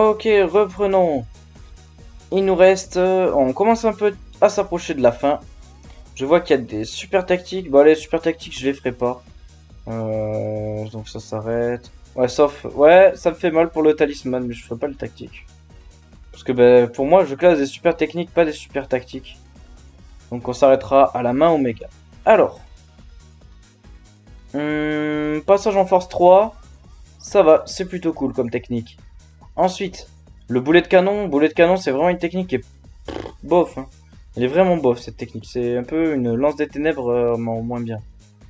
Ok, reprenons. Il nous reste... on commence un peu à s'approcher de la fin. Je vois qu'il y a des super tactiques. Bon, les super tactiques, je les ferai pas. Donc ça s'arrête. Ouais, sauf... Ouais, ça me fait mal pour le talisman, mais je ferai pas le tactique. Parce que ben, pour moi, je classe des super techniques, pas des super tactiques. Donc on s'arrêtera à la main Oméga. Alors. Passage en force 3. Ça va, c'est plutôt cool comme technique. Ensuite, le boulet de canon. Boulet de canon, c'est vraiment une technique qui est bof. Hein. Elle est vraiment bof cette technique. C'est un peu une lance des ténèbres en moins bien.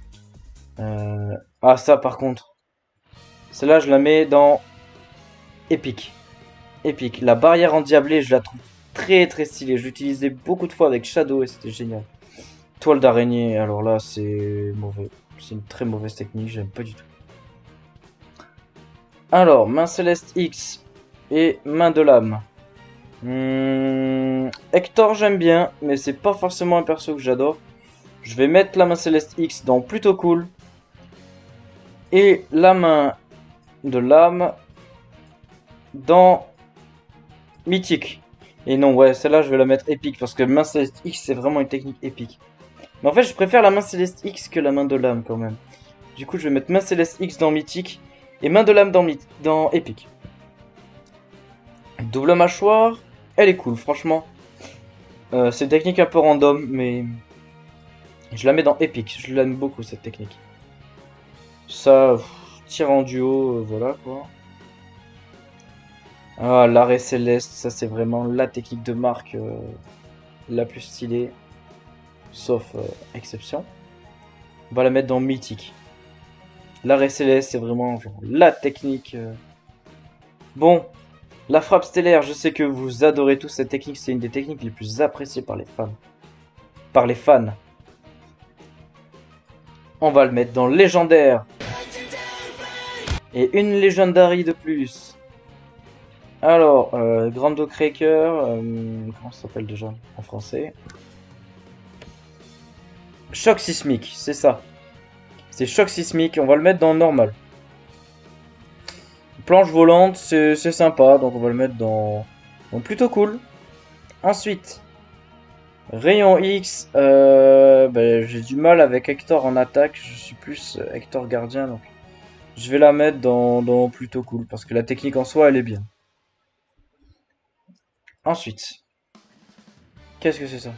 Ah ça par contre. Celle-là, je la mets dans épique. Épique. La barrière endiablée, je la trouve très très stylée. Je l'utilisais beaucoup de fois avec Shadow et c'était génial. Toile d'araignée, alors là c'est mauvais. C'est une très mauvaise technique, j'aime pas du tout. Alors, main céleste X et main de lame. Hector j'aime bien, mais c'est pas forcément un perso que j'adore. Je vais mettre la main céleste X dans plutôt cool. Et la main de lame dans mythique. Et non, ouais, celle-là je vais la mettre épique parce que main céleste X c'est vraiment une technique épique. Mais en fait, je préfère la main céleste X que la main de lame quand même. Du coup, je vais mettre main céleste X dans mythique et main de lame dans épique. Double mâchoire, elle est cool, franchement. C'est une technique un peu random, mais je la mets dans épique. Je l'aime beaucoup cette technique. Ça, tir en duo, voilà quoi. Ah, l'arrêt céleste, ça c'est vraiment la technique de marque la plus stylée. Sauf exception. On va la mettre dans mythique. L'arrêt céleste, c'est vraiment genre, la technique. Bon, la frappe stellaire, je sais que vous adorez tous cette technique. C'est une des techniques les plus appréciées par les fans. Par les fans. On va le mettre dans légendaire. Et une Legendary de plus. Alors, Grando Cracker, comment ça s'appelle déjà en français? Choc sismique, c'est ça. C'est choc sismique, on va le mettre dans normal. Planche volante, c'est sympa, donc on va le mettre dans plutôt cool. Ensuite, rayon X, ben, j'ai du mal avec Hector en attaque, je suis plus Hector gardien, donc je vais la mettre dans plutôt cool, parce que la technique en soi, elle est bien. Ensuite, qu'est-ce que c'est ça?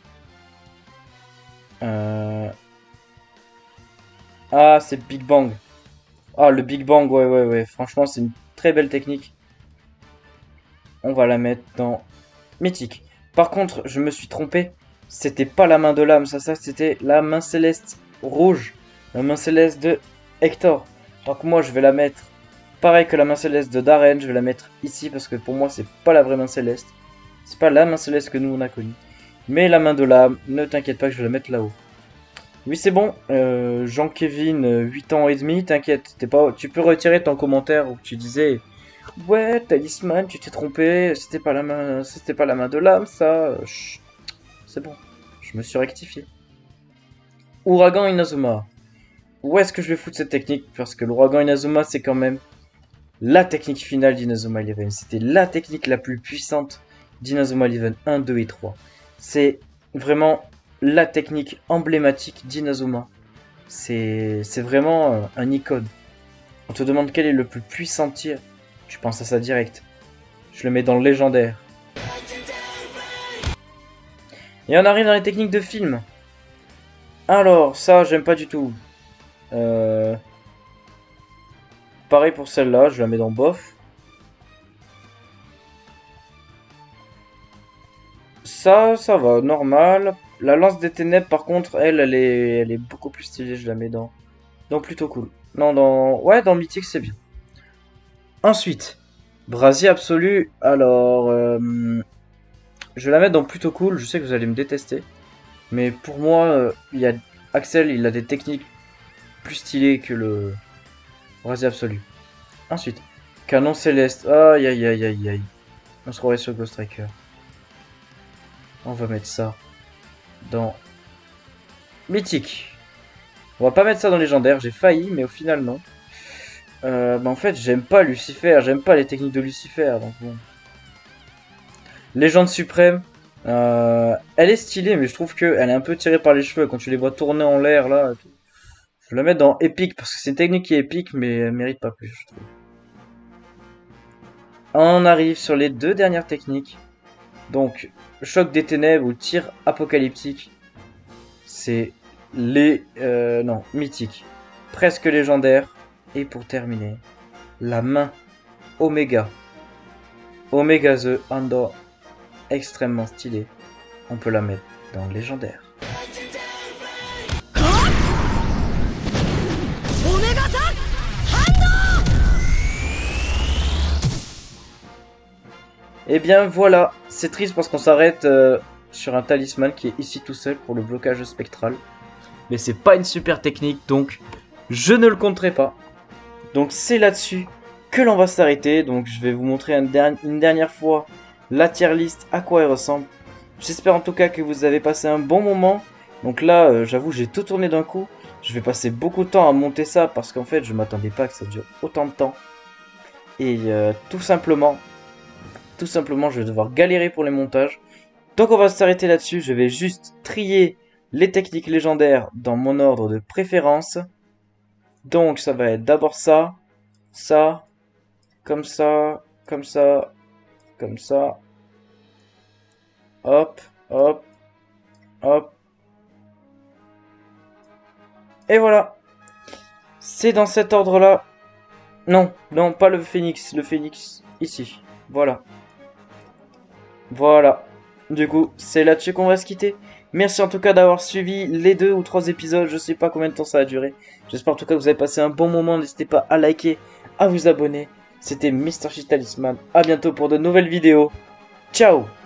Ah, c'est Big Bang. Ah, le Big Bang, ouais. Franchement, c'est une très belle technique. On va la mettre dans mythique. Par contre, je me suis trompé. C'était pas la main de l'âme, ça c'était la main céleste rouge. La main céleste de Hector. Donc moi, je vais la mettre pareil que la main céleste de Darren. Je vais la mettre ici parce que pour moi, c'est pas la vraie main céleste. C'est pas la main céleste que nous on a connue. Mais la main de l'âme, ne t'inquiète pas que je vais la mettre là-haut. Oui, c'est bon. Jean-Kevin, 8 ans et demi, t'inquiète. Tu peux retirer ton commentaire où tu disais ouais, talisman, tu t'es trompé, c'était pas la main de l'âme, ça. C'est bon. Je me suis rectifié. Ouragan Inazuma. Où est-ce que je vais foutre cette technique? Parce que l'ouragan Inazuma, c'est quand même la technique finale d'Inazuma Eleven. C'était la technique la plus puissante d'Inazuma Eleven 1, 2 et 3. C'est vraiment la technique emblématique d'Inazuma. C'est vraiment un icône. On te demande quel est le plus puissant tir. Tu penses à ça direct. Je le mets dans le légendaire. Et on arrive dans les techniques de film. Alors, ça, j'aime pas du tout. Pareil pour celle-là, je la mets dans bof. Ça va, normal. La lance des ténèbres, par contre, elle est beaucoup plus stylée. Je la mets dans plutôt cool. Non, ouais, dans mythique, c'est bien. Ensuite, brasier absolu. Alors, je vais la mettre dans plutôt cool. Je sais que vous allez me détester. Mais pour moi, Axel, il a des techniques plus stylées que le brasier absolu. Ensuite, canon céleste. Aïe, aïe, aïe, aïe, aïe. On se croirait sur Ghost Striker. On va mettre ça dans mythique. On va pas mettre ça dans légendaire. J'ai failli, mais au final, non. Bah en fait, j'aime pas Lucifer, j'aime pas les techniques de Lucifer, donc bon. Légende suprême, elle est stylée, mais je trouve qu'elle est un peu tirée par les cheveux quand tu les vois tourner en l'air là. Je vais la mettre dans épique parce que c'est une technique qui est épique, mais elle mérite pas plus, je trouve. On arrive sur les deux dernières techniques. Donc, choc des ténèbres ou tir apocalyptique. C'est les... non, mythique. Presque légendaire. Et pour terminer, la main Omega. Omega The Andor. Extrêmement stylé. On peut la mettre dans le légendaire. Et bien voilà, c'est triste parce qu'on s'arrête sur un talisman qui est ici tout seul pour le blocage spectral. Mais c'est pas une super technique, donc je ne le compterai pas. Donc c'est là-dessus que l'on va s'arrêter. Donc je vais vous montrer une dernière fois la tier list, à quoi elle ressemble. J'espère en tout cas que vous avez passé un bon moment. Donc là, j'avoue, j'ai tout tourné d'un coup. Je vais passer beaucoup de temps à monter ça parce qu'en fait, je m'attendais pas que ça dure autant de temps. Et tout simplement, je vais devoir galérer pour les montages. Donc on va s'arrêter là-dessus. Je vais juste trier les techniques légendaires dans mon ordre de préférence. Donc ça va être d'abord ça, ça, comme ça, comme ça, comme ça. Hop, hop, hop. Et voilà. C'est dans cet ordre-là. Non, non, pas le phénix. Le phénix, ici. Voilà. Voilà. Du coup, c'est là-dessus qu'on va se quitter. Merci en tout cas d'avoir suivi les 2 ou 3 épisodes. Je sais pas combien de temps ça a duré. J'espère en tout cas que vous avez passé un bon moment. N'hésitez pas à liker, à vous abonner. C'était Mr. Talisman. A bientôt pour de nouvelles vidéos. Ciao!